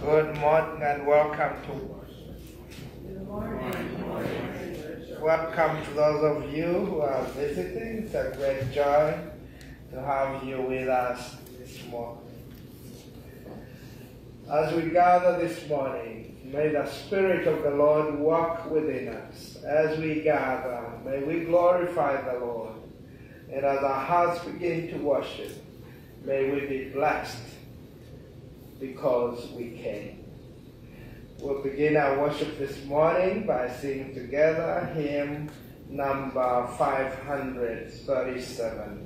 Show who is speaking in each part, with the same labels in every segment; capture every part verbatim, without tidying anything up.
Speaker 1: Good morning and welcome to
Speaker 2: Good morning.
Speaker 1: welcome to those of you who are visiting. It's a great joy to have you with us this morning. As we gather this morning, may the Spirit of the Lord walk within us. As we gather, may we glorify the Lord. And as our hearts begin to worship, may we be blessed because we came. We'll begin our worship this morning by singing together hymn number five hundred thirty-seven.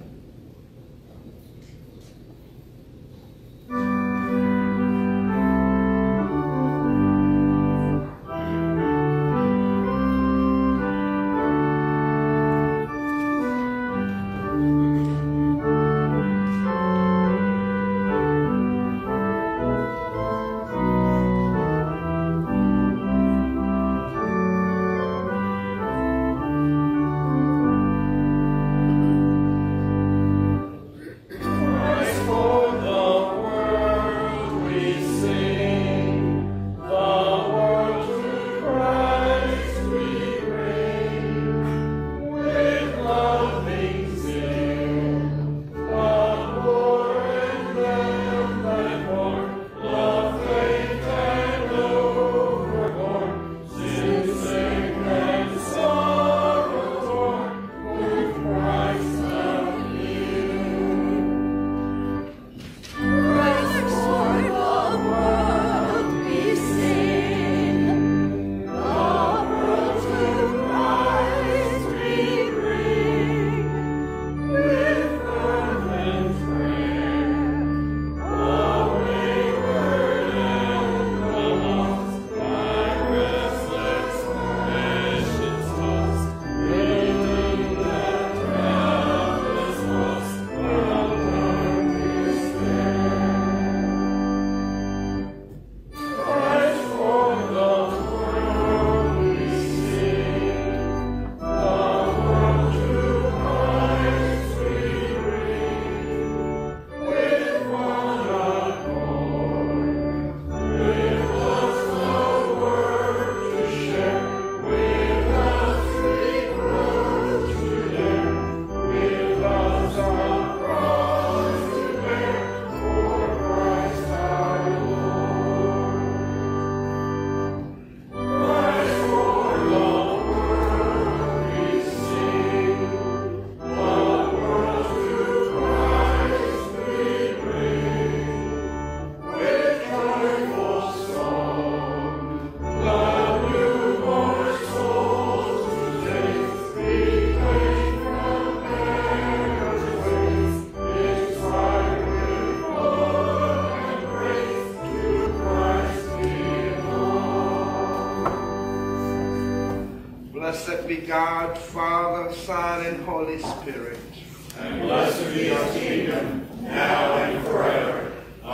Speaker 1: Blessed be God, Father, Son, and Holy Spirit.
Speaker 3: And blessed be your kingdom, now and forever.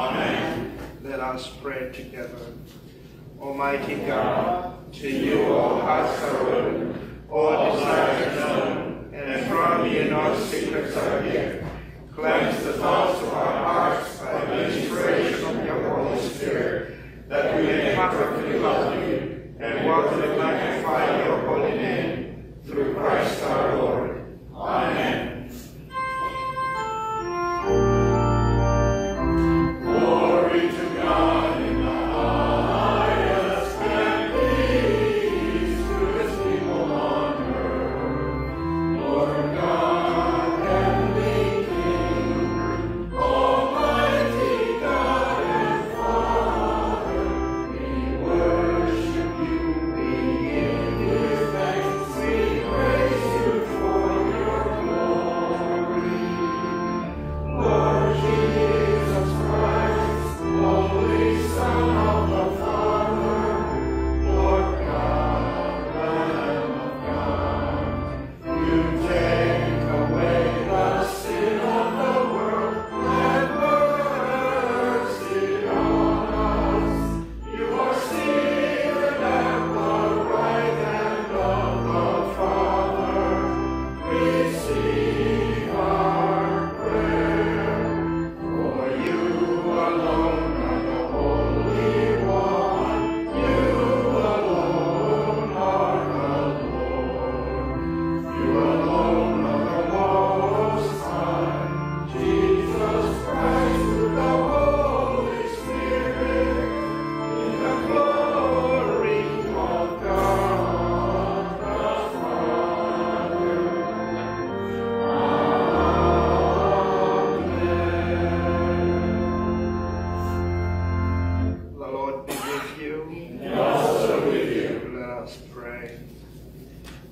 Speaker 3: Amen.
Speaker 1: Let us pray together. Almighty God, to you all hearts are open, all desires known, and from you no secrets are hid. Cleanse the thoughts of our hearts by the inspiration of your Holy Spirit, that we may perfectly love you and walk to magnify your holy name, through Christ our Lord. Amen. Glory to God in the highest, and peace to his people on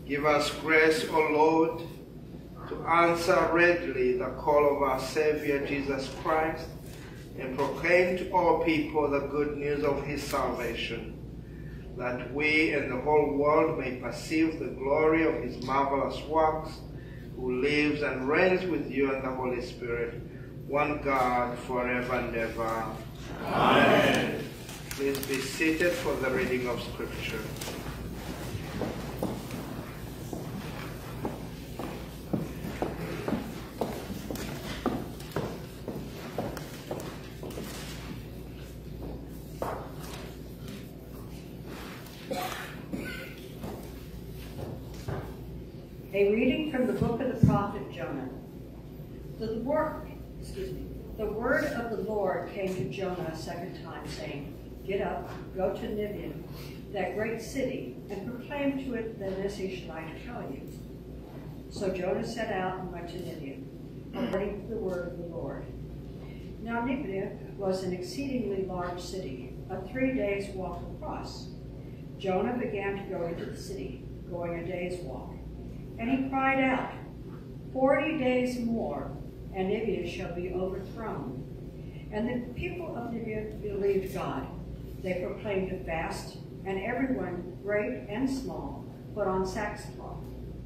Speaker 1: Give us grace, O Lord, to answer readily the call of our Savior Jesus Christ and proclaim to all people the good news of his salvation, that we and the whole world may perceive the glory of his marvelous works, who lives and reigns with you and the Holy Spirit, one God, forever and ever.
Speaker 3: Amen.
Speaker 1: Please be seated for the reading of Scripture.
Speaker 2: A reading from the book of the prophet Jonah. The word, excuse me, the word of the Lord came to Jonah a second time, saying, "Get up, go to Nineveh, that great city, and proclaim to it the message that I tell you." So Jonah set out and went to Nineveh, according to the word of the Lord. Now Nineveh was an exceedingly large city, a three days' walk across. Jonah began to go into the city, going a day's walk. And he cried out, Forty days more, and Nineveh shall be overthrown. And the people of Nineveh believed God. They proclaimed a fast, and everyone, great and small, put on sackcloth.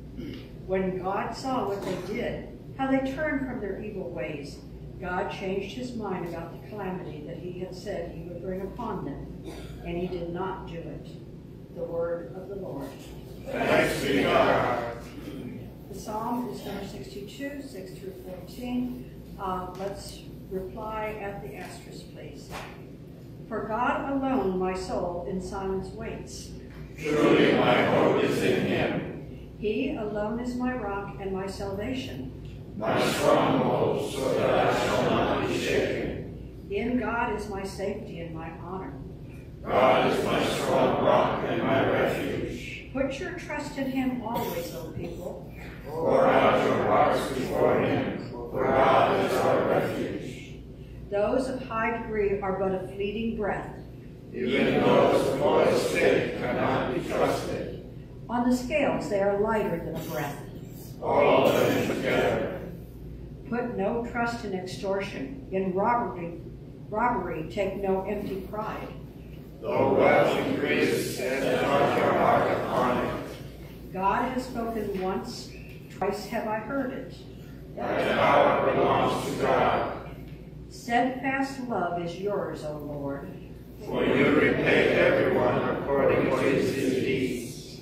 Speaker 2: When God saw what they did, how they turned from their evil ways, God changed his mind about the calamity that he had said he would bring upon them, and he did not do it. The word of the Lord.
Speaker 3: Thanks be to God.
Speaker 2: The psalm is number sixty-two, six through fourteen. Uh, let's reply at the asterisk, please. For God alone my soul in silence waits.
Speaker 3: Truly my hope is in him.
Speaker 2: He alone is my rock and my salvation.
Speaker 3: My stronghold, so that I shall not be shaken.
Speaker 2: In God is my safety and my honor.
Speaker 3: God is my strong rock and my refuge.
Speaker 2: Put your trust in him always, O people.
Speaker 3: Pour out your hearts before him, for God is our refuge.
Speaker 2: Those of high degree are but a fleeting breath.
Speaker 3: Even those of modest faith cannot be trusted.
Speaker 2: On the scales they are lighter than a breath.
Speaker 3: All of them together.
Speaker 2: Put no trust in extortion. In robbery, robbery take no empty pride.
Speaker 3: Though wealth increase, set not your heart upon it.
Speaker 2: God has spoken once, twice have I heard it.
Speaker 3: Thy power belongs to God.
Speaker 2: Steadfast love is yours, O Lord.
Speaker 3: For you repay everyone according to his deeds.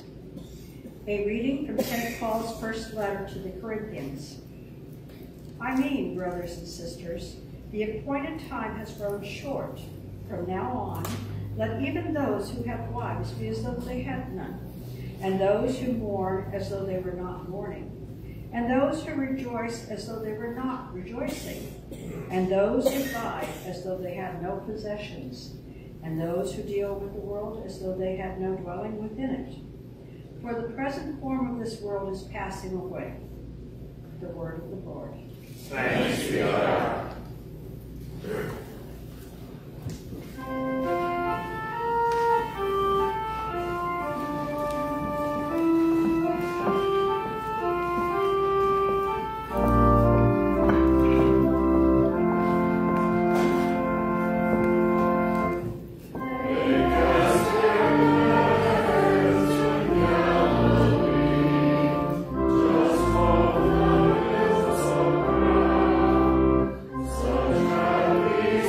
Speaker 2: A reading from Saint Paul's first letter to the Corinthians. I mean, brothers and sisters, the appointed time has grown short. From now on, let even those who have wives be as though they had none, and those who mourn as though they were not mourning, and those who rejoice as though they were not rejoicing, and those who buy as though they had no possessions, and those who deal with the world as though they had no dwelling within it. For the present form of this world is passing away. The word of the Lord.
Speaker 3: Thanks be to God.
Speaker 4: Be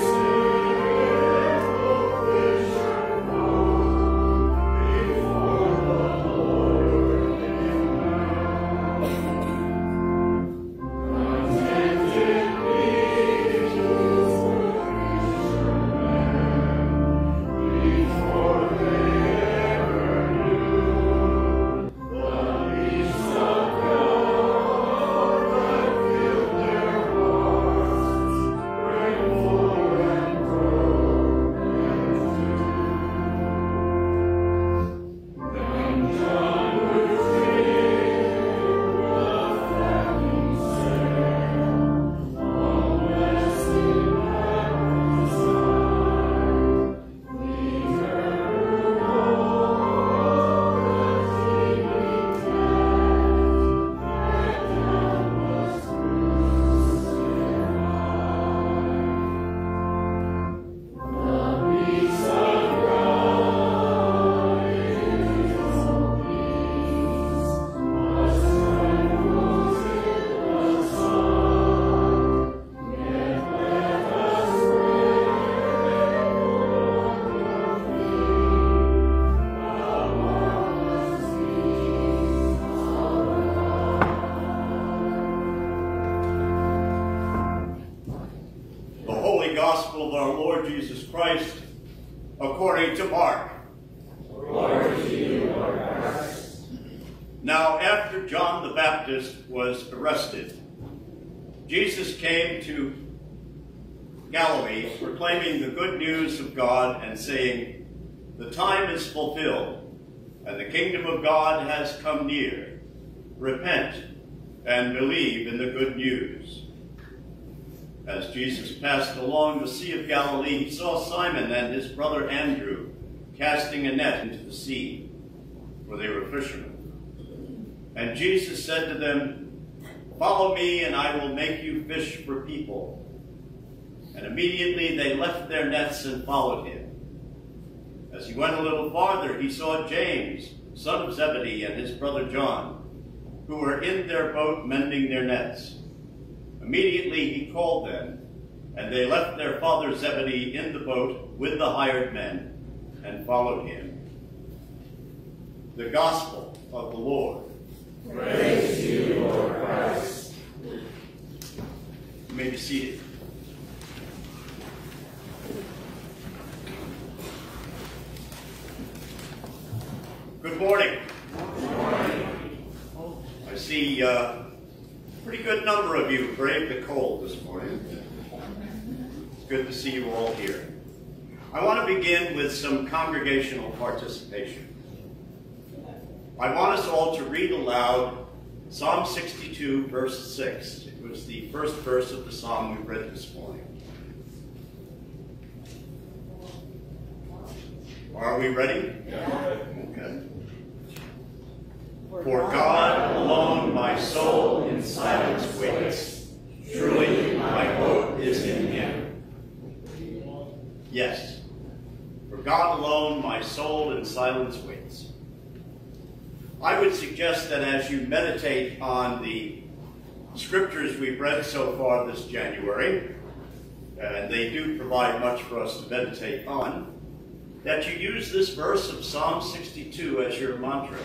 Speaker 4: Christ according to Mark.
Speaker 3: Glory to you, Lord Christ.
Speaker 4: Now, after John the Baptist was arrested, Jesus came to Galilee, proclaiming the good news of God and saying, "The time is fulfilled, and the kingdom of God has come near. Repent and believe in the good news." As Jesus passed along the Sea of Galilee, he saw Simon and his brother Andrew casting a net into the sea, for they were fishermen. And Jesus said to them, "Follow me, and I will make you fish for people." And immediately they left their nets and followed him. As he went a little farther, he saw James, son of Zebedee, and his brother John, who were in their boat mending their nets. Immediately he called them, and they left their father Zebedee in the boat with the hired men and followed him. The Gospel of the Lord.
Speaker 3: Praise to you, Lord Christ.
Speaker 4: You may be seated. Good morning.
Speaker 3: Good morning.
Speaker 4: I see uh, a pretty good number of you braved the cold this morning. It's good to see you all here. I want to begin with some congregational participation. I want us all to read aloud Psalm sixty-two, verse six. It was the first verse of the psalm we read this morning. Are we ready?
Speaker 3: Yeah.
Speaker 4: Okay. For God alone my soul in silence waits. Truly my hope is in him. Yes. For God alone my soul in silence waits. I would suggest that as you meditate on the scriptures we've read so far this January, and they do provide much for us to meditate on, that you use this verse of Psalm sixty-two as your mantra.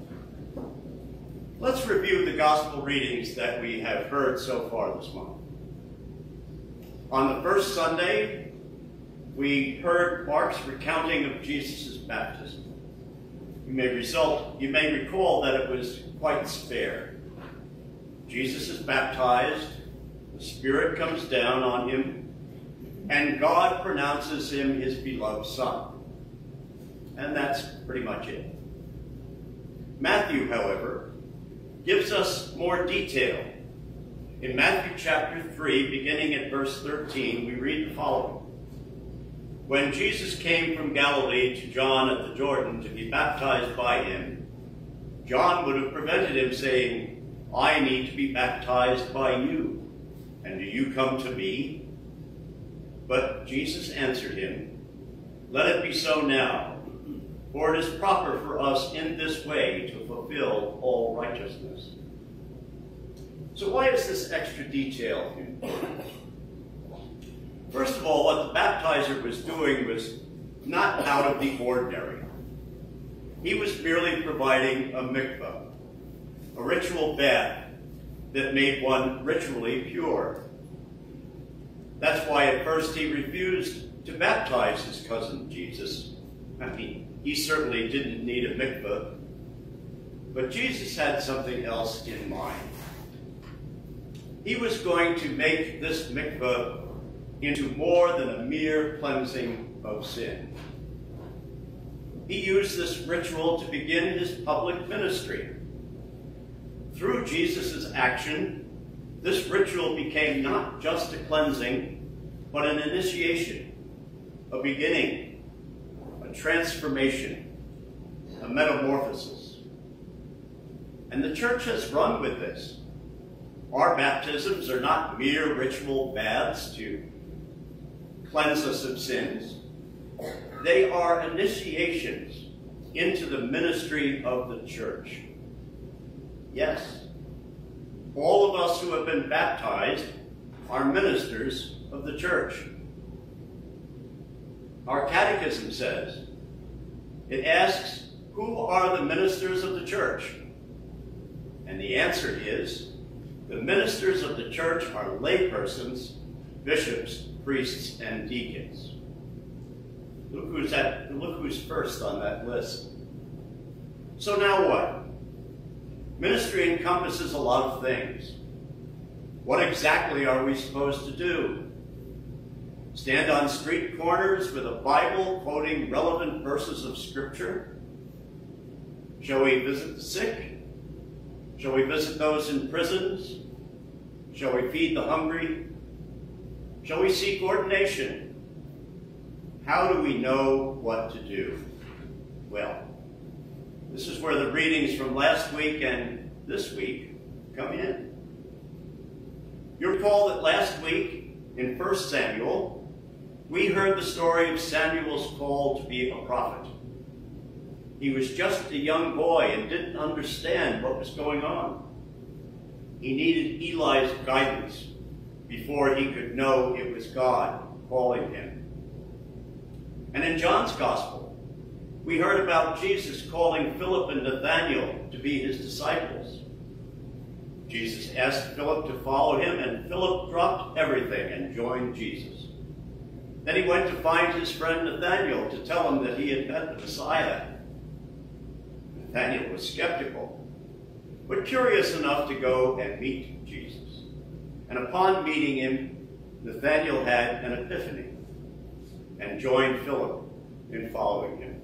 Speaker 4: Let's review the gospel readings that we have heard so far this month. On the first Sunday, we heard Mark's recounting of Jesus' baptism. You may, result, you may recall that it was quite spare. Jesus is baptized, the Spirit comes down on him, and God pronounces him his beloved Son. And that's pretty much it. Matthew, however, gives us more detail. In Matthew chapter three, beginning at verse thirteen, we read the following. When Jesus came from Galilee to John at the Jordan to be baptized by him, John would have prevented him, saying, "I need to be baptized by you, and do you come to me?" But Jesus answered him, "Let it be so now, for it is proper for us in this way to fulfill all righteousness." So why is this extra detail important? First of all, what the baptizer was doing was not out of the ordinary. He was merely providing a mikvah, a ritual bath that made one ritually pure. That's why at first he refused to baptize his cousin Jesus. I mean, he certainly didn't need a mikvah, but Jesus had something else in mind. He was going to make this mikvah into more than a mere cleansing of sin. He used this ritual to begin his public ministry. Through Jesus' action, this ritual became not just a cleansing, but an initiation, a beginning, a transformation, a metamorphosis. And the church has run with this. Our baptisms are not mere ritual baths to cleanse us of sins. They are initiations into the ministry of the church. Yes, all of us who have been baptized are ministers of the church. Our catechism says, it asks, who are the ministers of the church? And the answer is, the ministers of the church are laypersons, bishops, priests, and deacons. Look who's at, look who's first on that list. So now what? Ministry encompasses a lot of things. What exactly are we supposed to do? Stand on street corners with a Bible quoting relevant verses of Scripture? Shall we visit the sick? Shall we visit those in prisons? Shall we feed the hungry? Shall we seek ordination? How do we know what to do? Well, this is where the readings from last week and this week come in. You recall that last week in First Samuel, we heard the story of Samuel's call to be a prophet. He was just a young boy and didn't understand what was going on. He needed Eli's guidance before he could know it was God calling him. And in John's Gospel, we heard about Jesus calling Philip and Nathanael to be his disciples. Jesus asked Philip to follow him, and Philip dropped everything and joined Jesus. Then he went to find his friend Nathanael to tell him that he had met the Messiah. Nathanael was skeptical, but curious enough to go and meet Jesus. And upon meeting him, Nathanael had an epiphany and joined Philip in following him.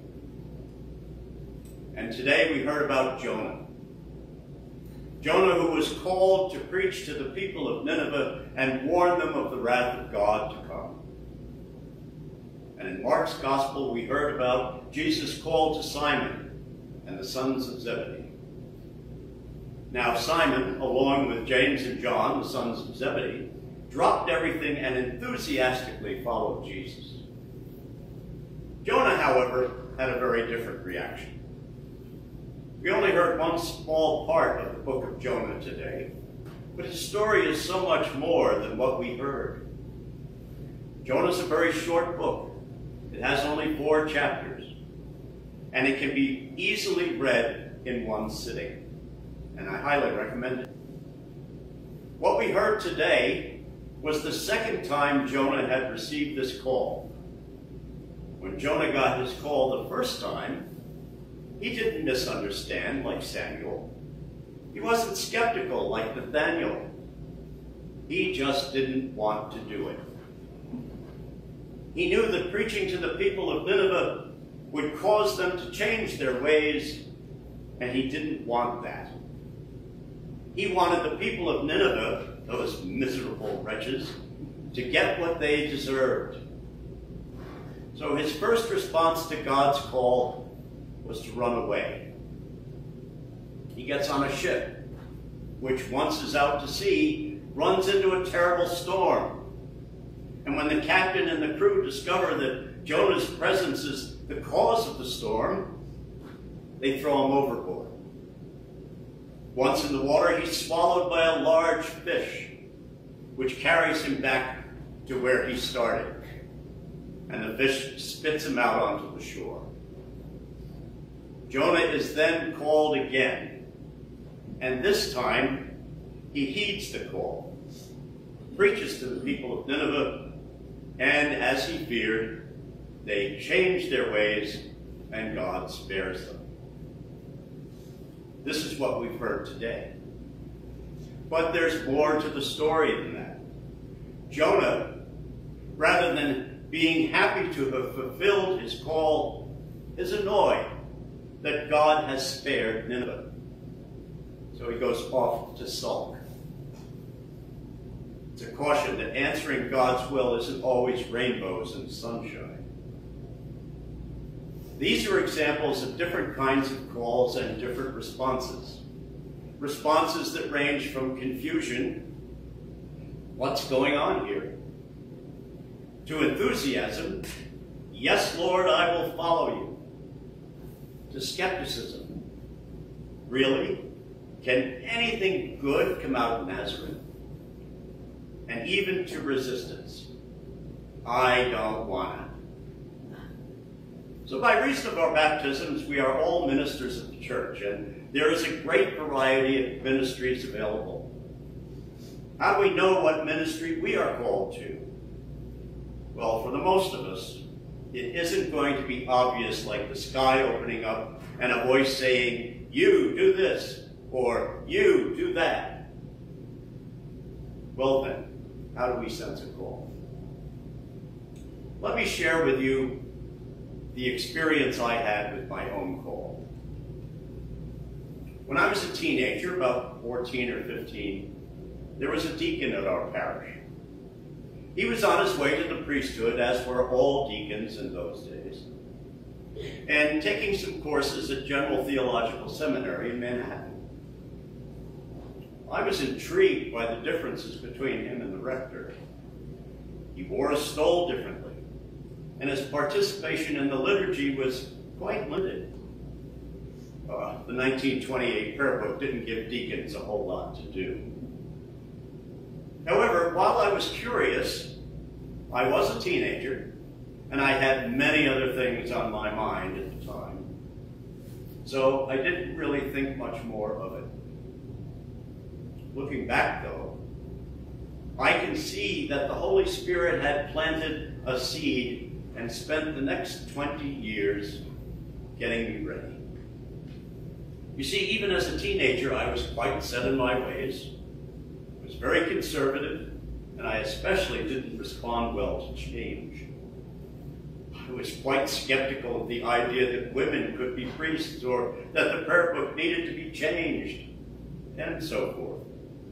Speaker 4: And today we heard about Jonah. Jonah, who was called to preach to the people of Nineveh and warn them of the wrath of God to come. And in Mark's Gospel, we heard about Jesus' call to Simon and the sons of Zebedee. Now Simon, along with James and John, the sons of Zebedee, dropped everything and enthusiastically followed Jesus. Jonah, however, had a very different reaction. We only heard one small part of the book of Jonah today, but his story is so much more than what we heard. Jonah's a very short book. It has only four chapters, and it can be easily read in one sitting, and I highly recommend it. What we heard today was the second time Jonah had received this call. When Jonah got his call the first time, he didn't misunderstand like Samuel. He wasn't skeptical like Nathanael. He just didn't want to do it. He knew that preaching to the people of Nineveh would cause them to change their ways, and he didn't want that. He wanted the people of Nineveh, those miserable wretches, to get what they deserved. So his first response to God's call was to run away. He gets on a ship, which once is out to sea, runs into a terrible storm. And when the captain and the crew discover that Jonah's presence is the cause of the storm, they throw him overboard. Once in the water, he's swallowed by a large fish, which carries him back to where he started. And the fish spits him out onto the shore. Jonah is then called again, and this time he heeds the call, preaches to the people of Nineveh, and as he feared, they change their ways and God spares them. This is what we've heard today. But there's more to the story than that. Jonah, rather than being happy to have fulfilled his call, is annoyed that God has spared Nineveh. So he goes off to sulk. It's a caution that answering God's will isn't always rainbows and sunshine. These are examples of different kinds of calls and different responses. Responses that range from confusion, what's going on here? To enthusiasm, yes, Lord, I will follow you. To skepticism, really? Can anything good come out of Nazareth? And even to resistance, I don't want it. So by reason of our baptisms, we are all ministers of the church, and there is a great variety of ministries available. How do we know what ministry we are called to? Well, for the most of us, It isn't going to be obvious like the sky opening up and a voice saying, you do this, or you do that. Well then, how do we sense a call? Let me share with you the experience I had with my own call. When I was a teenager, about fourteen or fifteen, there was a deacon at our parish. He was on his way to the priesthood, as were all deacons in those days, and taking some courses at General Theological Seminary in Manhattan. I was intrigued by the differences between him and the rector. He wore a stole differently, and his participation in the liturgy was quite limited. Uh, the nineteen twenty-eight prayer book didn't give deacons a whole lot to do. However, while I was curious, I was a teenager, and I had many other things on my mind at the time. So I didn't really think much more of it. Looking back, though, I can see that the Holy Spirit had planted a seed and spent the next twenty years getting me ready. You see, even as a teenager, I was quite set in my ways. I was very conservative, and I especially didn't respond well to change. I was quite skeptical of the idea that women could be priests or that the prayer book needed to be changed, and so forth.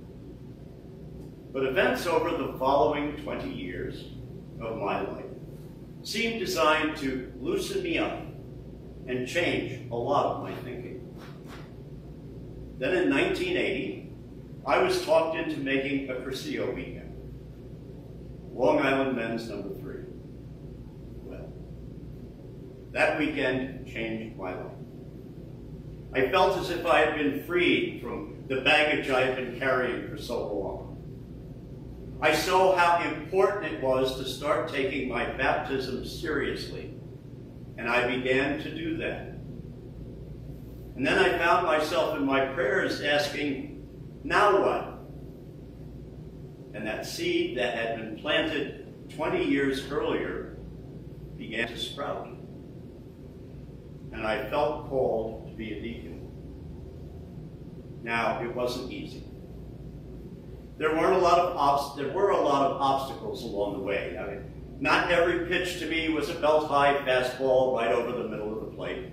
Speaker 4: But events over the following twenty years of my life seemed designed to loosen me up and change a lot of my thinking. Then in nineteen eighty, I was talked into making a Curcio weekend. Long Island Men's number three. Well, that weekend changed my life. I felt as if I had been freed from the baggage I had been carrying for so long. I saw how important it was to start taking my baptism seriously, and I began to do that. And then I found myself in my prayers asking, now what? And that seed that had been planted twenty years earlier began to sprout. And I felt called to be a deacon. Now, it wasn't easy. There weren't a lot of obst- there were a lot of obstacles along the way. I mean, not every pitch to me was a belt-high fastball right over the middle of the plate.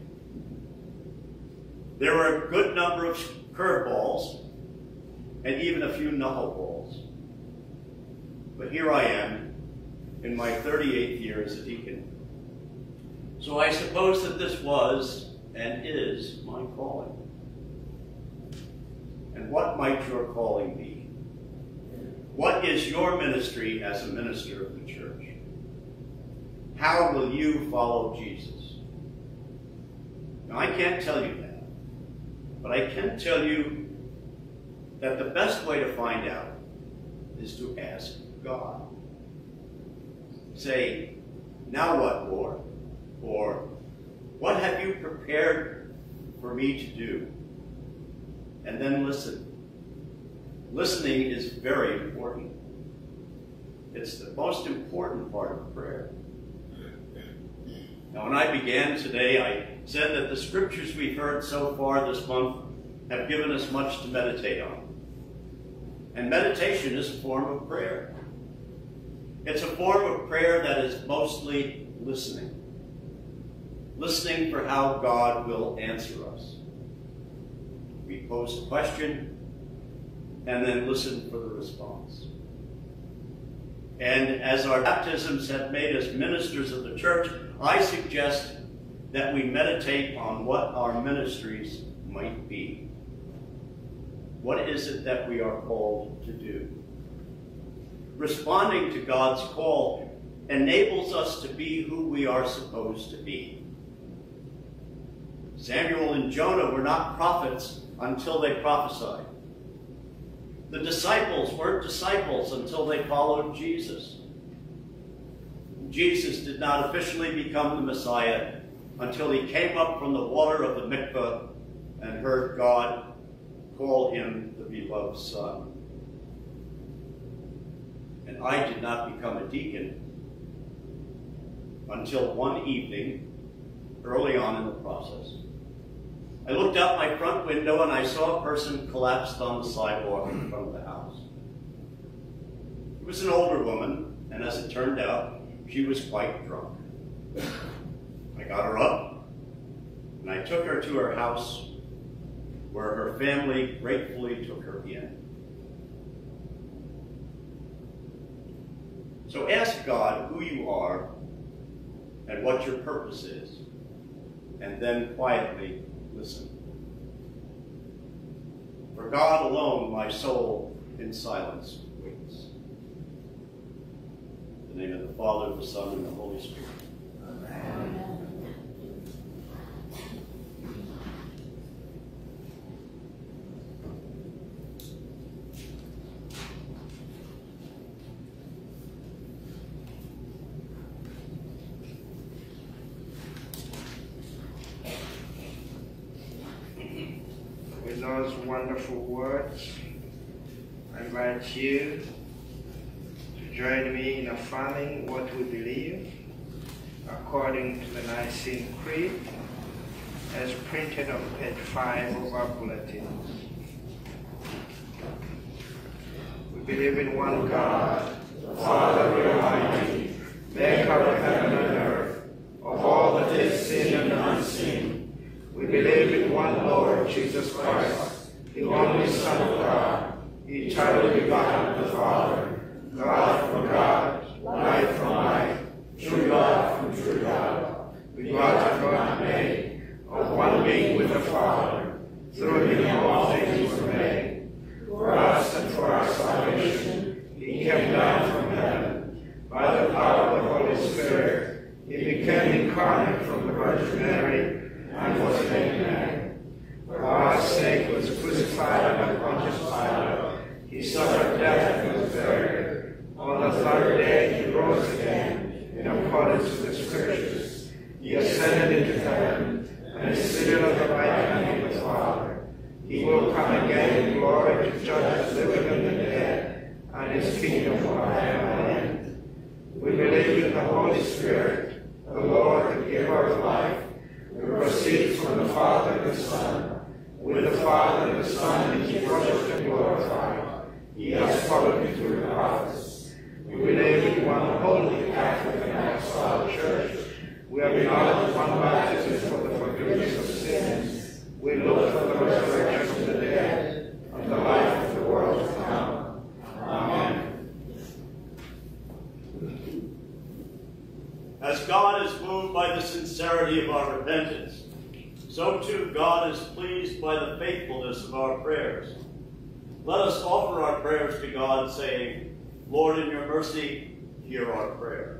Speaker 4: There were a good number of curveballs and even a few knuckleballs. But here I am in my thirty-eighth year as a deacon. So I suppose that this was and is my calling. And what might your calling be? What is your ministry as a minister of the church? How will you follow Jesus? Now, I can't tell you that, but I can tell you that the best way to find out is to ask God. Say, now what, Lord? Or, what have you prepared for me to do? And then listen. Listening is very important. It's the most important part of prayer. Now, when I began today, I said that the scriptures we've heard so far this month have given us much to meditate on. And meditation is a form of prayer. It's a form of prayer that is mostly listening. Listening for how God will answer us. We pose a question, and then listen for the response. And as our baptisms have made us ministers of the church, I suggest that we meditate on what our ministries might be. What is it that we are called to do? Responding to God's call enables us to be who we are supposed to be. Samuel and Jonah were not prophets until they prophesied. The disciples weren't disciples until they followed Jesus. Jesus did not officially become the Messiah until he came up from the water of the mikveh and heard God call him the beloved Son. And I did not become a deacon until one evening, early on in the process, I looked out my front window and I saw a person collapsed on the sidewalk in front of the house. It was an older woman, and as it turned out, she was quite drunk. I got her up, and I took her to her house, where her family gratefully took her in. So ask God who you are and what your purpose is, and then quietly listen. For God alone, my soul in silence waits. In the name of the Father, the Son, and the Holy Spirit. Amen.
Speaker 1: With those wonderful words, I invite you to join me in affirming what we believe according to the Nicene Creed as printed on page five of our bulletins. We believe in one God, the Father Almighty, maker of heaven and earth, of all that is seen and unseen. We believe in one Lord, Jesus Christ, the only Son of God, eternally begotten of the Father, God from God, light from light, true God from true God, begotten but not made, of one being with the Father. Through him all things were made. For us and for our salvation, he came down from heaven. By the power of the Holy Spirit, he became incarnate from the Virgin Mary, and was made man. For our sake was crucified under Pontius Pilate. He suffered death and was buried. On the third day he rose again, in accordance with the Scriptures. He ascended into heaven, and is seated at the right hand of the Father. He will come again in glory to judge the living and the dead, and his kingdom will have no end. We believe in the Holy Spirit, the Lord and giver of life, who proceeds from the Father and the Son. With the Father and the Son he is worshipped and glorified. He has followed me through the prophets. We believe in one holy Catholic and Apostolic Church. We acknowledge one baptism for the forgiveness of sins. We look for the resurrection of the dead and the life of the world to come. Amen.
Speaker 4: As God is moved by the sincerity of our repentance, so too God is pleased by the faithfulness of our prayers. Let us offer our prayers to God, saying, Lord, in your mercy, hear our prayer.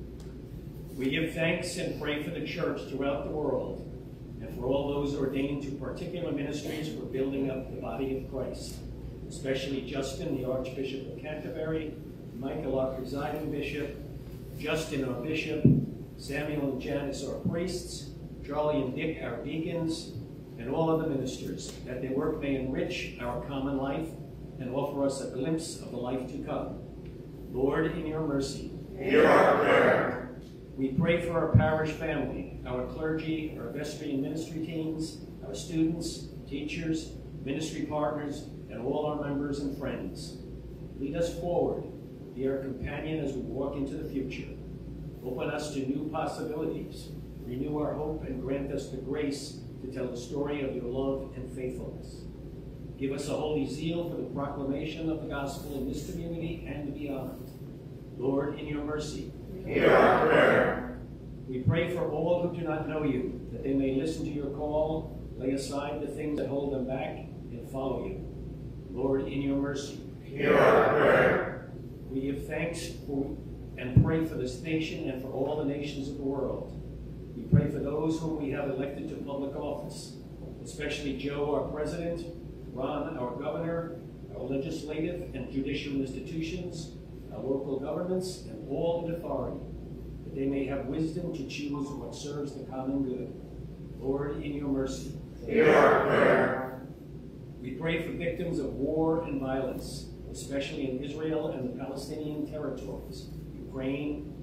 Speaker 5: We give thanks and pray for the Church throughout the world, and for all those ordained to particular ministries for building up the body of Christ, especially Justin, the Archbishop of Canterbury, Michael, our presiding bishop, Justin, our bishop, Samuel and Janice, our priests, Charlie and Dick, our deacons, and all other ministers, that their work may enrich our common life and offer us a glimpse of the life to come. Lord, in your mercy,
Speaker 1: hear our prayer.
Speaker 5: We pray for our parish family, our clergy, our vestry and ministry teams, our students, teachers, ministry partners, and all our members and friends. Lead us forward. Be our companion as we walk into the future. Open us to new possibilities. Renew our hope and grant us the grace to tell the story of your love and faithfulness. Give us a holy zeal for the proclamation of the gospel in this community and beyond. Lord, in your mercy,
Speaker 1: hear our prayer.
Speaker 5: We pray for all who do not know you, that they may listen to your call, lay aside the things that hold them back, and follow you. Lord, in your mercy,
Speaker 1: hear our prayer.
Speaker 5: We give thanks for and pray for this nation and for all the nations of the world. We pray for those whom we have elected to public office, especially Joe, our president, Ron, our governor, our legislative and judicial institutions, our local governments, and all in authority, that they may have wisdom to choose what serves the common good. Lord, in your mercy,
Speaker 1: hear our prayer.
Speaker 5: We pray for victims of war and violence, especially in Israel and the Palestinian territories, Ukraine,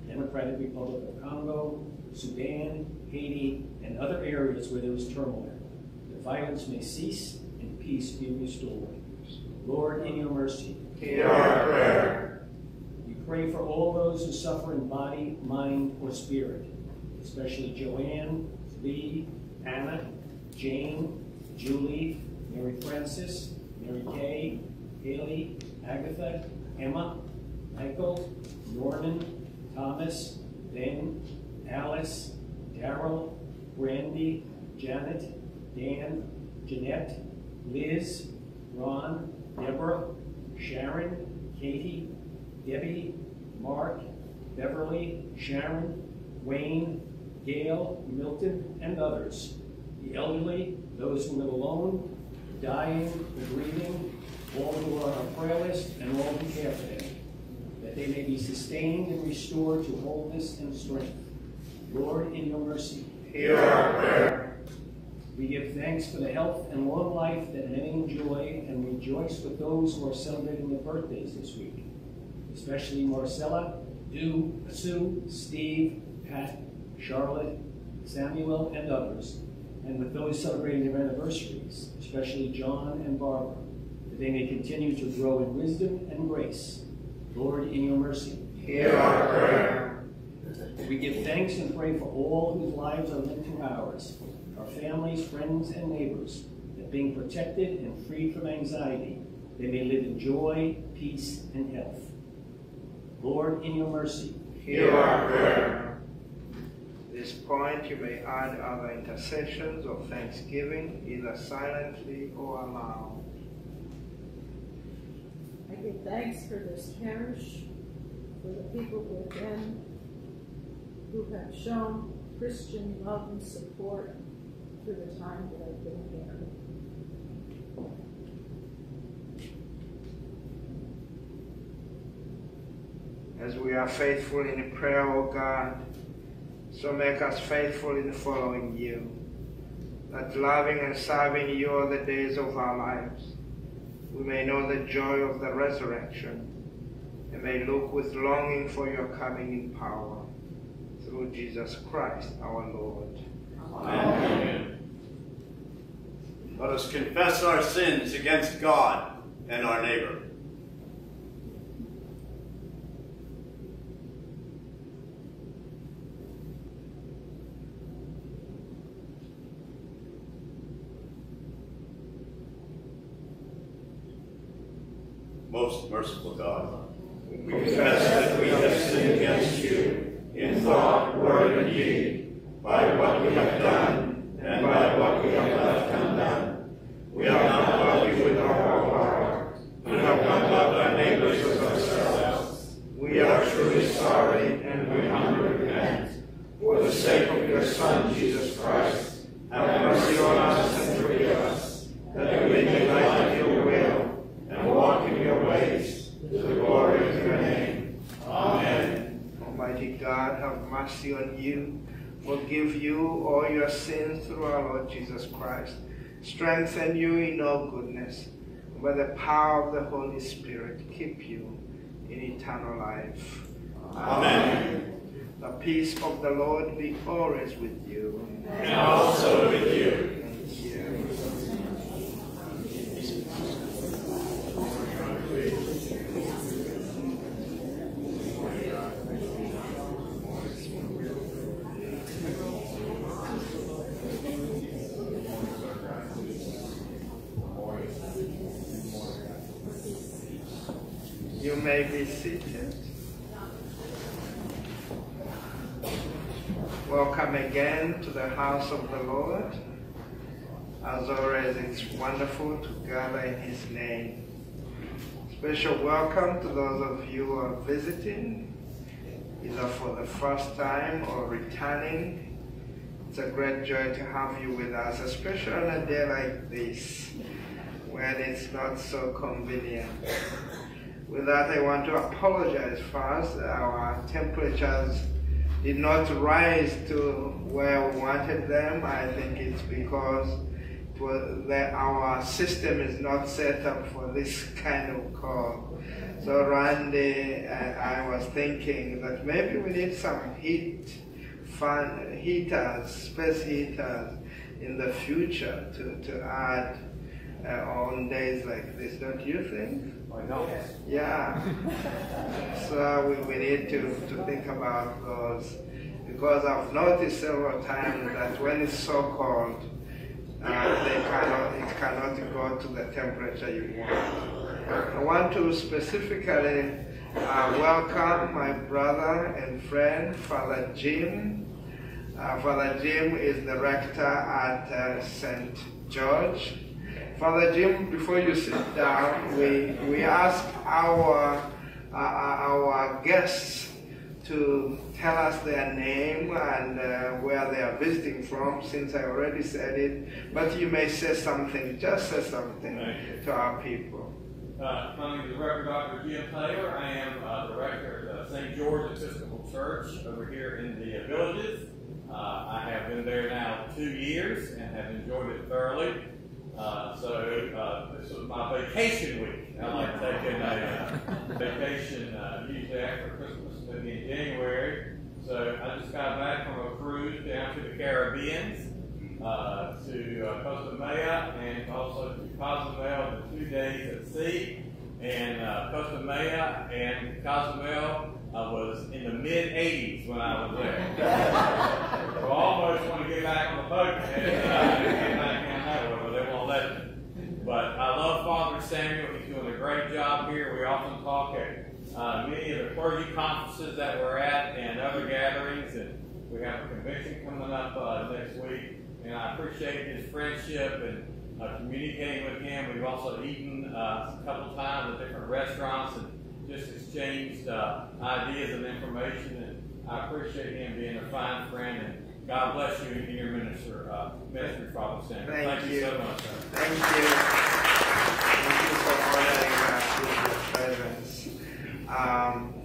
Speaker 5: Democratic Republic of Congo, Sudan, Haiti, and other areas where there is turmoil, that violence may cease and peace be restored. Lord, in your mercy,
Speaker 1: hear our prayer.
Speaker 5: We pray for all those who suffer in body, mind, or spirit, especially Joanne, Lee, Anna, Jane, Julie, Mary Frances, Mary Kay, Haley, Agatha, Emma, Michael, Norman, Thomas, Ben, Alice, Darrell, Brandy, Janet, Dan, Jeanette, Liz, Ron, Deborah, Sharon, Katie, Debbie, Mark, Beverly, Sharon, Wayne, Gail, Milton, and others, the elderly, those who live alone, the dying, the grieving, all who are on our prayer list, and all who care for them, that they may be sustained and restored to wholeness and strength. Lord, in your mercy,
Speaker 1: hear our prayer.
Speaker 5: We give thanks for the health and long life that many enjoy, and rejoice with those who are celebrating their birthdays this week, especially Marcella, Du, Sue, Steve, Pat, Charlotte, Samuel, and others, and with those celebrating their anniversaries, especially John and Barbara, that they may continue to grow in wisdom and grace. Lord, in your mercy,
Speaker 1: hear our prayer.
Speaker 5: We give thanks and pray for all whose lives are linked to ours, our families, friends, and neighbors, that being protected and freed from anxiety, they may live in joy, peace, and health. Lord, in your mercy,
Speaker 1: hear our prayer. At this point, you may add other intercessions or thanksgiving, either silently or aloud.
Speaker 6: I give thanks for this parish, for the people within who have shown Christian love and support through the time that I've been here.
Speaker 1: As we are faithful in prayer, O God, so make us faithful in following you, that loving and serving you all the days of our lives, we may know the joy of the resurrection, and may look with longing for your coming in power, through Jesus Christ our Lord.
Speaker 4: Amen. Let us confess our sins against God and our neighbor. Most merciful God, we confess that we have sinned against you in thought, word, and deed, by what we have done and by what we have left undone. We have not loved you with our whole heart. We have not loved our neighbors as ourselves. We are truly sorry, and we humbly repent. For the sake of your Son, Jesus Christ, have mercy on us and forgive us, that we may live your will and walk in your ways, to the glory of your name. Amen.
Speaker 1: Almighty God, have mercy on you, forgive you all your sins through our Lord Jesus Christ, strengthen you in all goodness, and by the power of the Holy Spirit, keep you in eternal life.
Speaker 4: Amen.
Speaker 1: The peace of the Lord be always with you.
Speaker 4: And also with you.
Speaker 1: Thank you. You may be seated. Welcome again to the house of the Lord. As always, it's wonderful to gather in His name. Special welcome to those of you who are visiting, either for the first time or returning. It's a great joy to have you with us, especially on a day like this, when it's not so convenient. With that, I want to apologize first. Our temperatures did not rise to where we wanted them. I think it's because it was that our system is not set up for this kind of call. So Randy, I, I was thinking that maybe we need some heat, fan, heaters, space heaters in the future to, to add uh, on days like this, don't you think?
Speaker 3: I know.
Speaker 1: Yeah. So we, we need to, to think about those, because I've noticed several times that when it's so cold, uh, they cannot, it cannot go to the temperature you want. I want to specifically uh, welcome my brother and friend, Father Jim. Uh, Father Jim is the rector at uh, Saint George. Father Jim, before you sit down, we, we ask our, uh, our guests to tell us their name and uh, where they are visiting from, since I already said it. But you may say something, just say something to our people.
Speaker 7: Uh, my name is Reverend Doctor Jim Taylor. I am uh, director of Saint George Episcopal Church over here in the Villages. Uh, I have been there now two years and have enjoyed it thoroughly. Uh, so uh, this was my vacation week. I like taking a uh, vacation uh, usually after Christmas, maybe in January. So I just got back from a cruise down to the Caribbean, uh, to uh, Costa Maya, and also to Cozumel, the two days at sea. And uh, Costa Maya and Cozumel uh, was in the mid eighties when I was there. So I almost want to get back on the boat and uh, get back in that way, but they won't let me. But I love Father Samuel. He's doing a great job here. We often talk at uh, many of the clergy conferences that we're at and other gatherings, and we have a convention coming up uh, next week. And I appreciate his friendship and uh, communicating with him. We've also eaten uh, a couple times at different restaurants and just exchanged uh, ideas and information. And I appreciate him being a fine friend. And God bless you in your minister, uh, ministry, Father Samuel.
Speaker 1: Thank,
Speaker 7: Thank you. you so much, sir.
Speaker 1: Thank you. Thank you for honoring us with your presence. Um,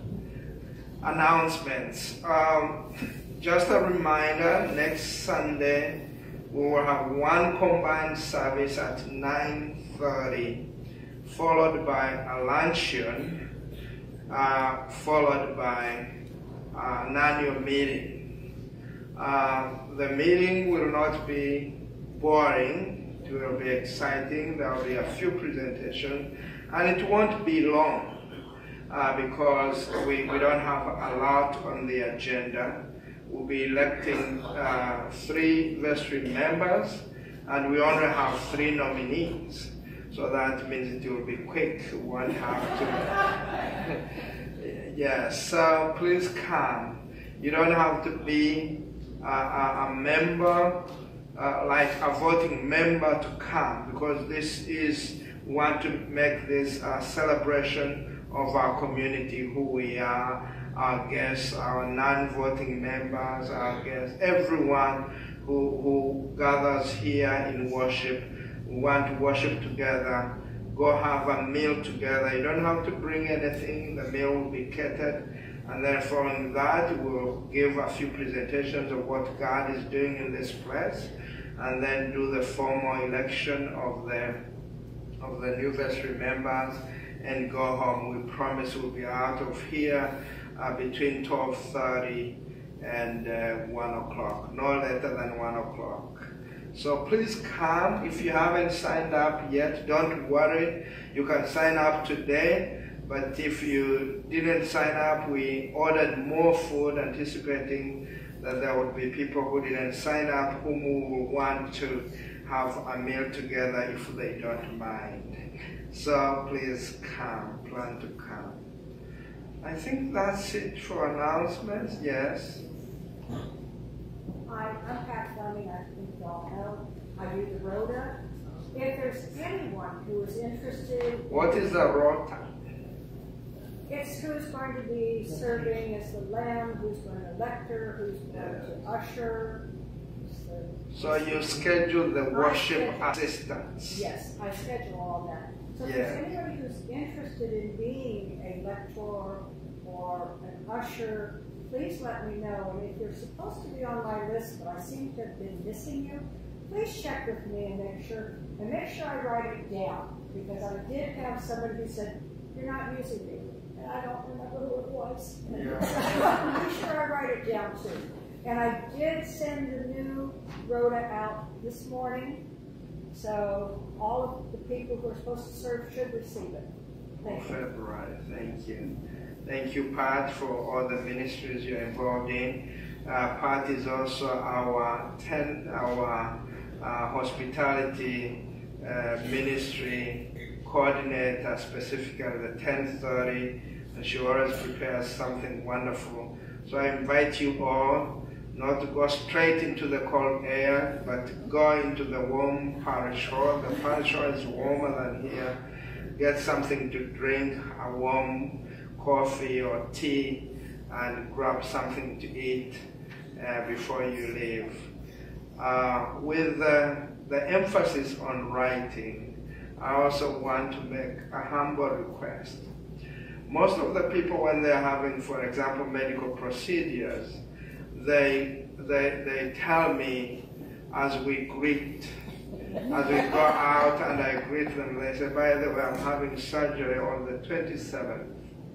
Speaker 1: announcements. Um, just a reminder, next Sunday we will have one combined service at nine thirty, followed by a luncheon, uh, followed by uh, an annual meeting. Uh, the meeting will not be boring, it will be exciting, there will be a few presentations, and it won't be long uh, because we, we don't have a lot on the agenda. We'll be electing uh, three vestry members, and we only have three nominees, so that means it will be quick, we won't have to. Yes, so please come. You don't have to be a, a, a member, uh, like a voting member to come, because this is, we want to make this a celebration of our community, who we are, our guests, our non-voting members, our guests, everyone who, who gathers here in worship. We want to worship together, go have a meal together. You don't have to bring anything, the meal will be catered. And then following that, we'll give a few presentations of what God is doing in this place, and then do the formal election of the, of the new vestry members, and go home. We promise we'll be out of here uh, between twelve thirty and uh, one o'clock, no later than one o'clock. So please come. If you haven't signed up yet, don't worry. You can sign up today. But if you didn't sign up, we ordered more food, anticipating that there would be people who didn't sign up, whom we will want to have a meal together if they don't mind. So please come, plan to come. I think that's it for announcements, yes?
Speaker 2: I, I'm Pat Fleming, I think you all know. I do the rota. If there's anyone who is interested...
Speaker 1: What is the rota?
Speaker 2: It's who's going to be serving as the lamb, who's going to lector, who's going to usher.
Speaker 1: So you schedule the worship assistants?
Speaker 2: Yes, I schedule all that. So if
Speaker 1: Yeah.
Speaker 2: there's anybody who's interested in being a lector or an usher, please let me know. And if you're supposed to be on my list, but I seem to have been missing you,
Speaker 6: please check with me and make sure, and make sure I write it down, because I did have somebody who said, you're not using me, and I don't remember who it was. Yeah. Make sure I write it down too. And I did send the new rota out this morning, so all of the people who are supposed to serve should receive it. Thank you.
Speaker 1: February, thank you. Thank you, Pat, for all the ministries you're involved in. Uh, Pat is also our ten, our uh, hospitality uh, ministry coordinator, specifically the ten thirty, and she always prepares something wonderful. So I invite you all not to go straight into the cold air, but to go into the warm parish hall. The parish hall is warmer than here. Get something to drink, a warm coffee or tea, and grab something to eat uh, before you leave. Uh, with uh, the emphasis on writing, I also want to make a humble request. Most of the people, when they're having, for example, medical procedures, they, they, they tell me as we greet, as we go out and I greet them, they say, by the way, I'm having surgery on the twenty-seventh.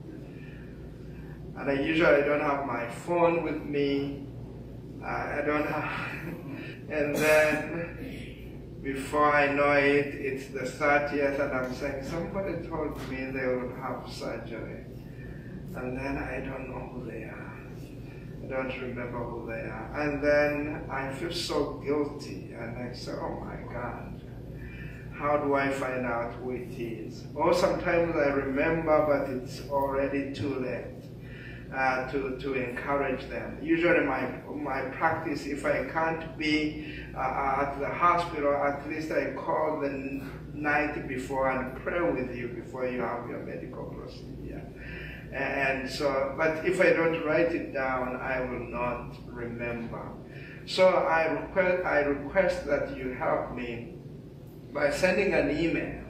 Speaker 1: And I usually don't have my phone with me. Uh, I don't have, and then before I know it, it's the thirtieth, and I'm saying, somebody told me they would have surgery. And then I don't know who they are. I don't remember who they are. And then I feel so guilty, and I say, oh my God, how do I find out who it is? Or sometimes I remember, but it's already too late. Uh, to, to encourage them. Usually my, my practice, if I can't be uh, at the hospital, at least I call the night before and pray with you before you have your medical procedure. And so, but if I don't write it down, I will not remember. So I request, I request that you help me by sending an email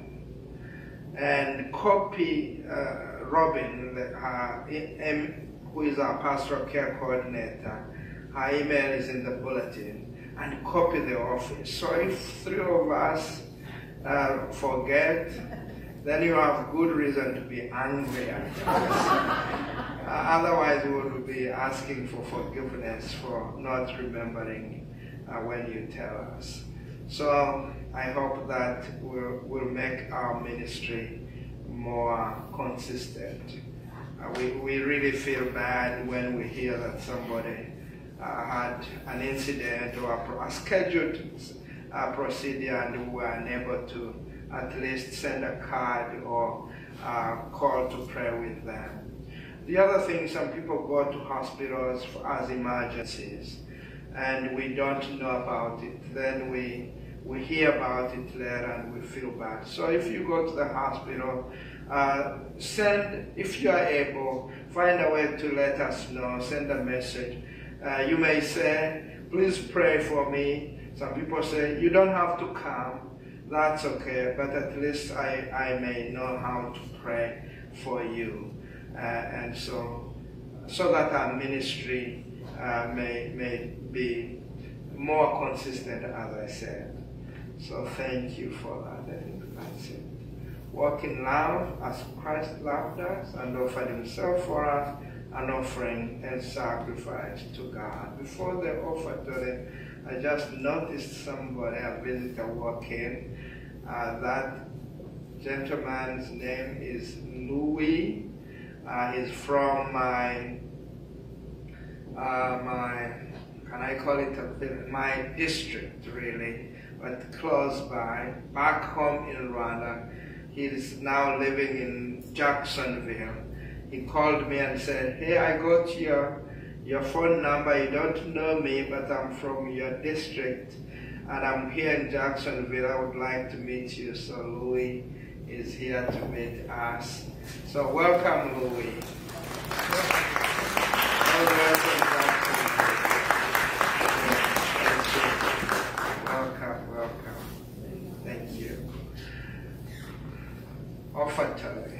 Speaker 1: and copy uh, Robin, the, uh, in, who is our pastoral care coordinator. Her email is in the bulletin, and copy the office. So if three of us uh, forget, then you have good reason to be angry at us. uh, otherwise, we will be asking for forgiveness for not remembering uh, when you tell us. So I hope that we'll, we'll make our ministry more consistent. Uh, we, we really feel bad when we hear that somebody uh, had an incident or a, a scheduled uh, procedure and we were unable to at least send a card or uh, call to pray with them. The other thing, some people go to hospitals for, as emergencies, and we don't know about it. Then we, we hear about it later and we feel bad. So if you go to the hospital, Uh, send, if you are able, find a way to let us know, send a message. Uh, you may say, please pray for me. Some people say, you don't have to come. That's okay, but at least I, I may know how to pray for you. Uh, and so, so that our ministry uh, may, may be more consistent, as I said. So thank you for that. I think that's it. Walk in love as Christ loved us and offered himself for us, an offering and sacrifice to God. Before the offertory, I just noticed somebody, a visitor, walk in. Uh, that gentleman's name is Louis. Uh, he's from my, uh, my, can I call it a, my district, really, but close by, back home in Rwanda. He is now living in Jacksonville. He called me and said, hey, I got your, your phone number. You don't know me, but I'm from your district, and I'm here in Jacksonville. I would like to meet you. So Louis is here to meet us. So welcome, Louis. All the way from Jacksonville. Welcome, welcome. Thank you. Offertory.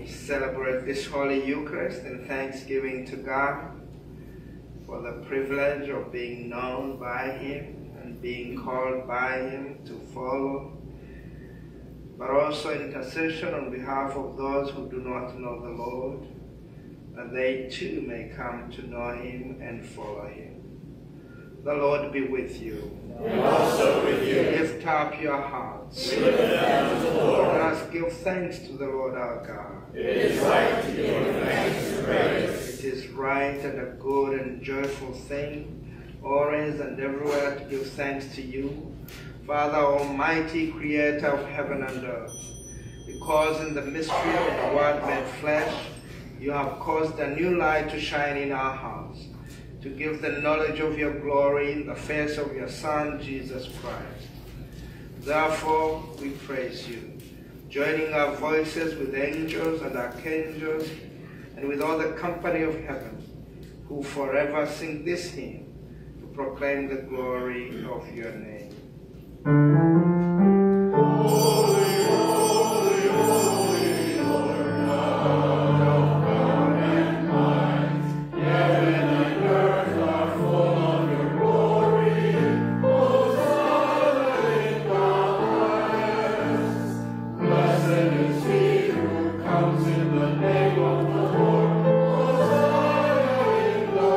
Speaker 1: we celebrate this Holy Eucharist in thanksgiving to God for the privilege of being known by Him and being called by Him to follow, but also intercession on behalf of those who do not know the Lord, that they too may come to know Him and follow Him. The Lord be with you.
Speaker 3: And also with you.
Speaker 1: Lift up your hearts.
Speaker 3: We lift them to the Lord.
Speaker 1: Let us give thanks to the Lord our God.
Speaker 3: It is right to give Him thanks and praise.
Speaker 1: It is right and a good and joyful thing, always and everywhere, to give thanks to you, Father Almighty, Creator of heaven and earth, because in the mystery of the Word made flesh, you have caused a new light to shine in our hearts, to give the knowledge of your glory in the face of your Son, Jesus Christ. Therefore, we praise you, joining our voices with angels and archangels, and with all the company of heaven, who forever sing this hymn to proclaim the glory of your name. Holy, holy, holy, Lord God of power and might, heaven and earth are full of your glory. Hosanna in the highest. Blessed is he who comes in the name of the Lord. Hosanna in the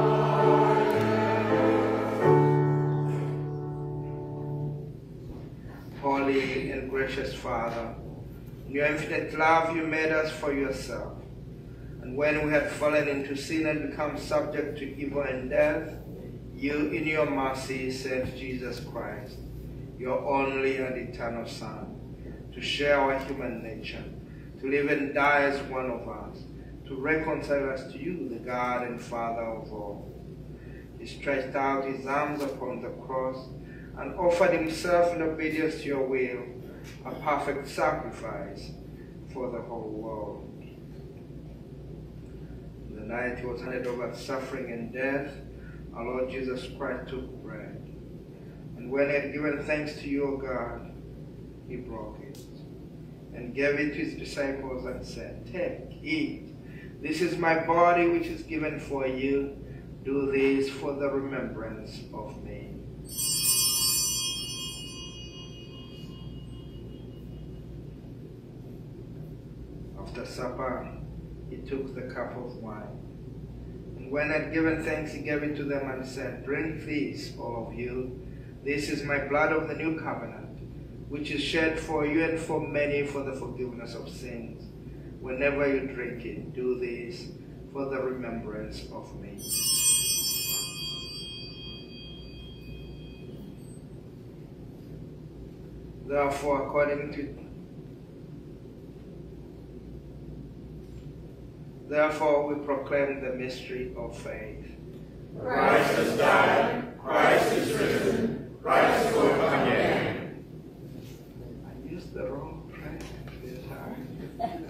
Speaker 1: highest. Holy and gracious Father, in your infinite love you made us for yourself. And when we had fallen into sin and become subject to evil and death, you in your mercy sent Jesus Christ, your only and eternal Son, to share our human nature, to live and die as one of us, to reconcile us to you, the God and Father of all. He stretched out his arms upon the cross and offered himself in obedience to your will, a perfect sacrifice for the whole world. The night he was handed over to suffering and death, our Lord Jesus Christ took bread. And when he had given thanks to you, O God, he broke it and gave it to his disciples and said, "Take, eat. This is my body which is given for you. Do this for the remembrance of me." After supper, he took the cup of wine. And when he had given thanks, he gave it to them and said, "Drink this, all of you. This is my blood of the new covenant, which is shed for you and for many for the forgiveness of sins. Whenever you drink it, do this for the remembrance of me." Therefore, according to Therefore, we proclaim the mystery of faith.
Speaker 3: Christ has died, Christ is risen, Christ will come again.
Speaker 1: I used the wrong prayer this time.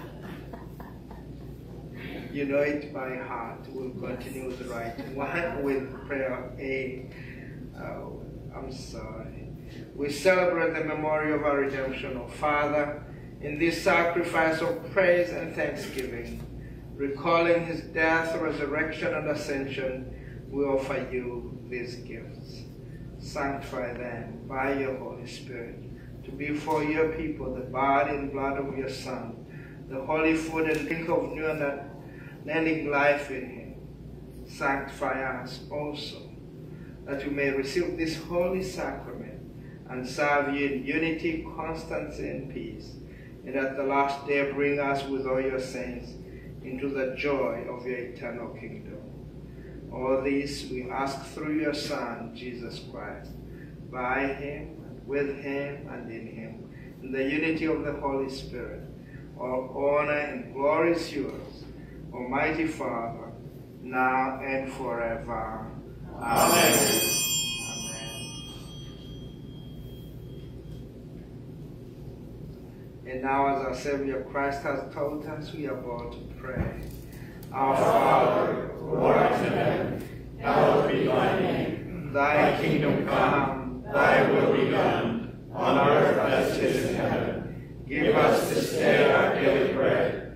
Speaker 1: You know it by heart. We'll continue with the right one with prayer A. Oh, I'm sorry. We celebrate the memory of our redemption, O Father, in this sacrifice of praise and thanksgiving. Recalling his death, resurrection, and ascension, we offer you these gifts. Sanctify them by your Holy Spirit, to be for your people the body and blood of your Son, the holy food and drink of new and unending life in him. Sanctify us also, that we may receive this holy sacrament and serve you in unity, constancy, and peace, and at the last day bring us with all your saints into the joy of your eternal kingdom. All this we ask through your Son, Jesus Christ, by him, and with him, and in him, in the unity of the Holy Spirit. All honor and glory is yours, Almighty Father, now and forever.
Speaker 3: Amen.
Speaker 1: And now, as our Savior Christ has taught us, we are about to pray. Our Father, who art in heaven, hallowed be thy name. Thy kingdom come, thy will be done, on earth as it is in heaven. Give us this day our daily bread,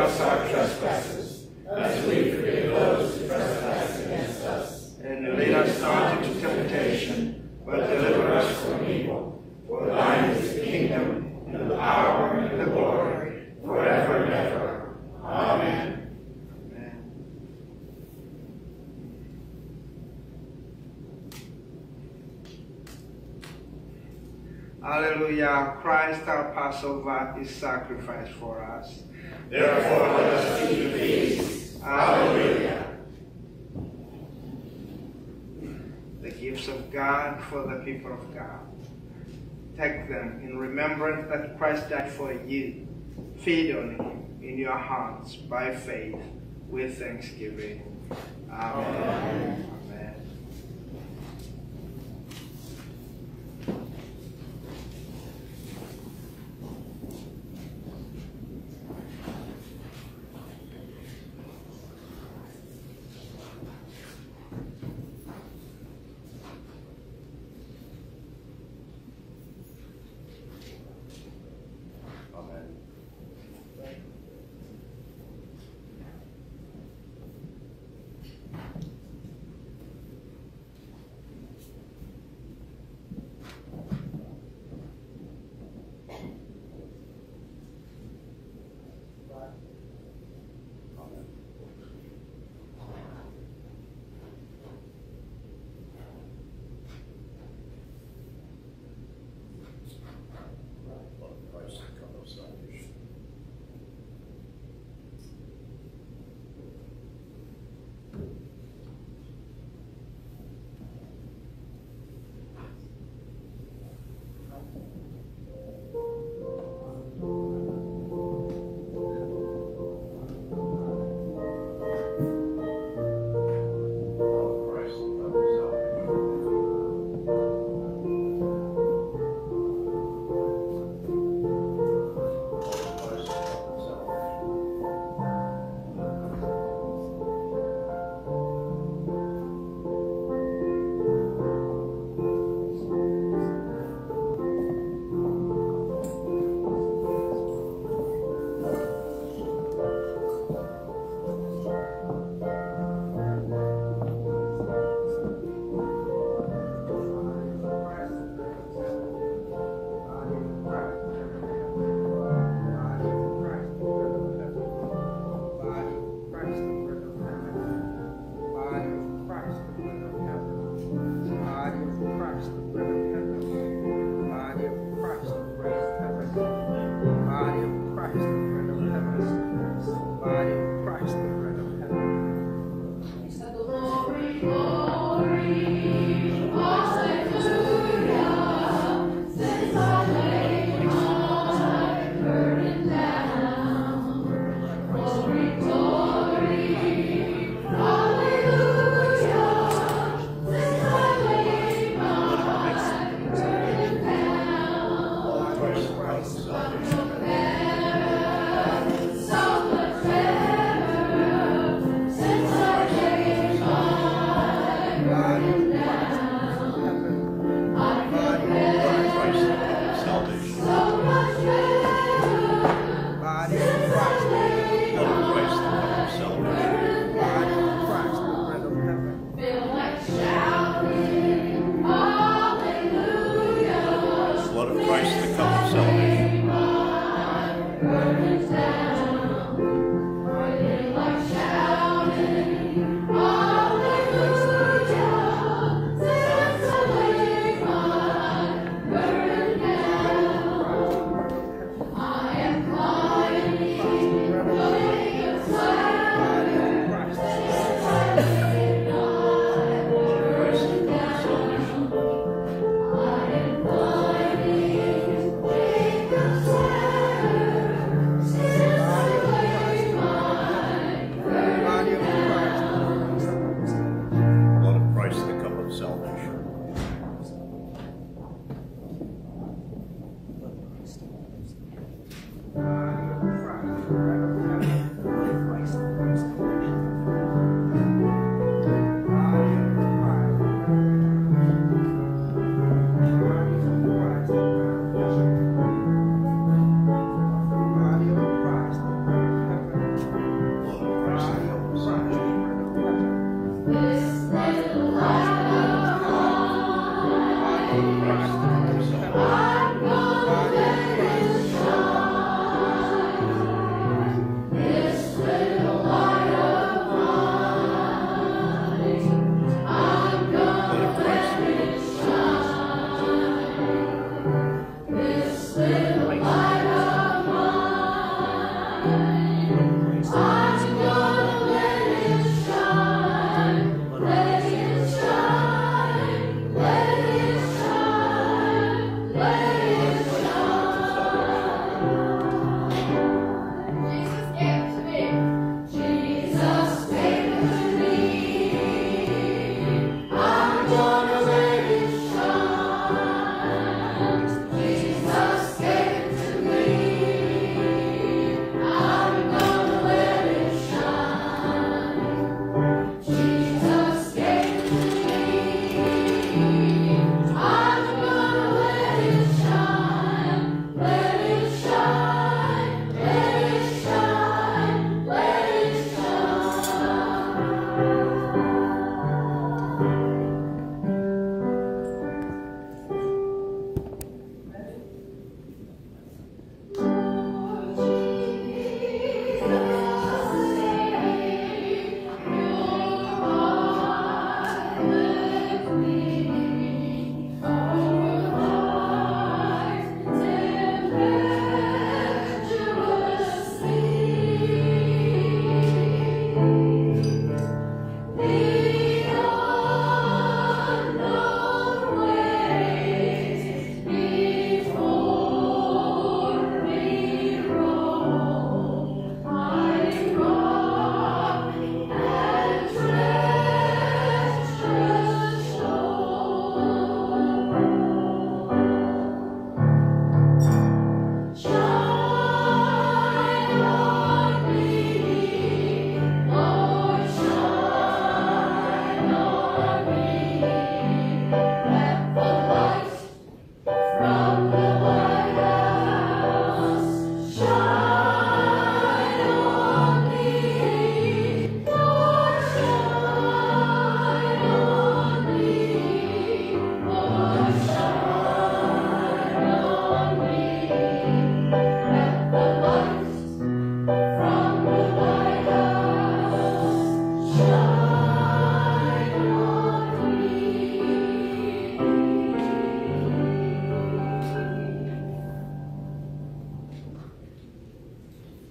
Speaker 3: us our trespasses, as we forgive those who trespass against us.
Speaker 1: And lead us not into temptation, but deliver us from evil. For thine is the kingdom, and the power, and the glory, forever and ever. Amen. Hallelujah. Christ our Passover is sacrificed for us.
Speaker 3: Therefore let us keep the feast. Hallelujah.
Speaker 1: The gifts of God for the people of God. Take them in remembrance that Christ died for you. Feed on him in your hearts by faith with thanksgiving. Amen. Amen. Amen.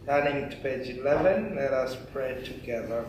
Speaker 1: Turning to page eleven, let us pray together.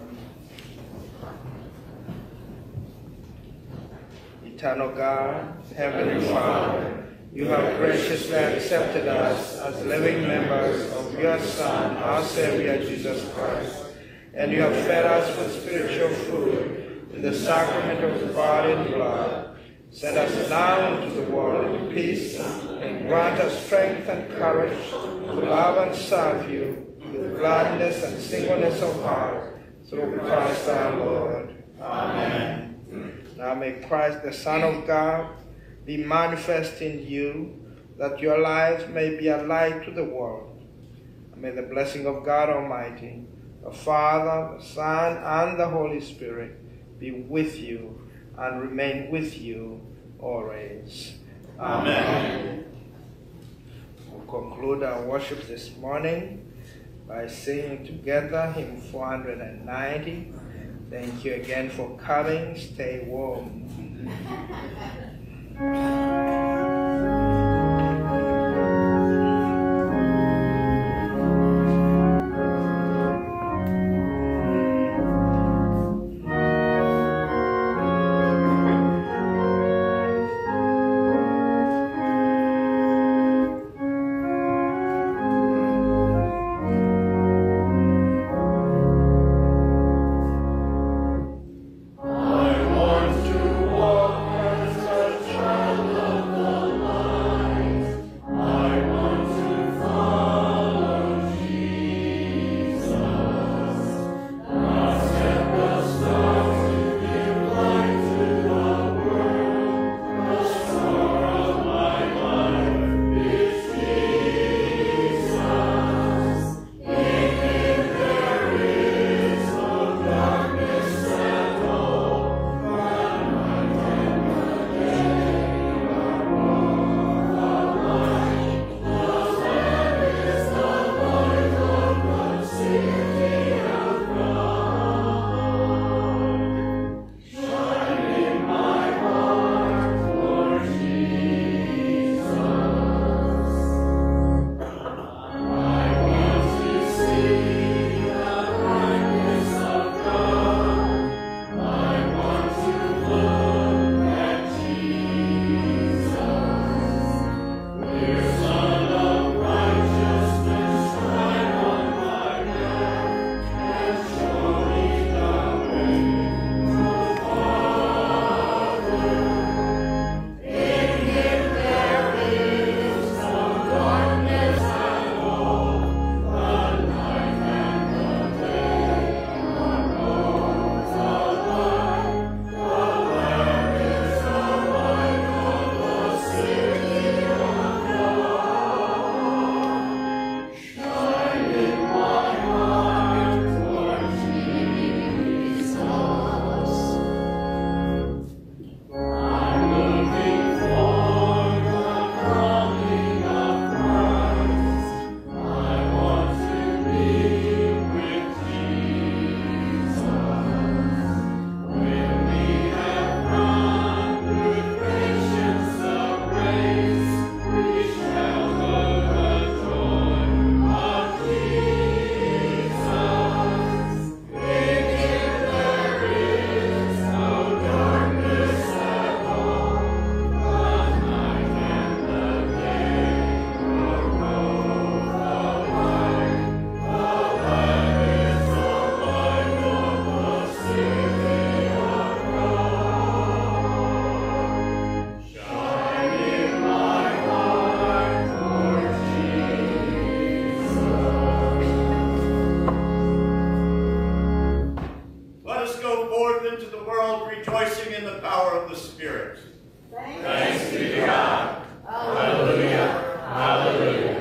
Speaker 1: Eternal God, Heavenly Father, you have graciously accepted us as living members of your Son, our Savior Jesus Christ, and you have fed us with spiritual food in the sacrament of the body and blood. Send us now into the world in peace, and grant us strength and courage to love and serve you with gladness and singleness of heart, through Christ our Lord. Amen. Now may Christ, the Son of God, be manifest in you, that your lives may be a light to the world. And may the blessing of God Almighty, the Father, the Son, and the Holy Spirit be with you and remain with you always. Amen. Amen. We'll conclude our worship this morning by singing together hymn four hundred ninety. Thank you again for coming. Stay warm.
Speaker 3: Thanks be to God. Hallelujah. Hallelujah.